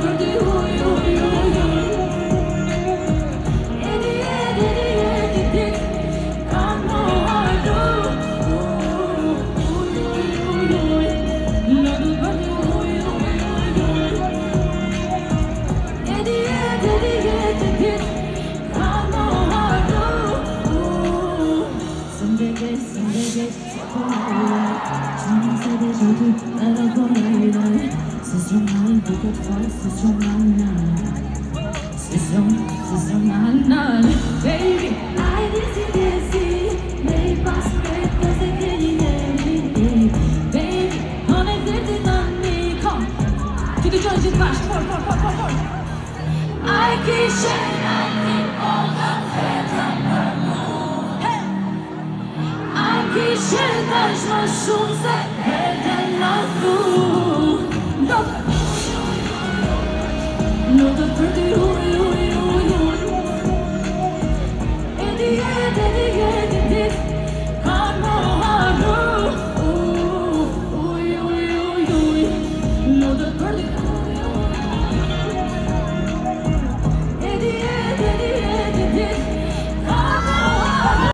Baby, I dizzy, may pass because I can't baby, on a little money, come to the judges, flash, for. I can share, I can all the I can share, that's my soul, that head and not through. No, the pretty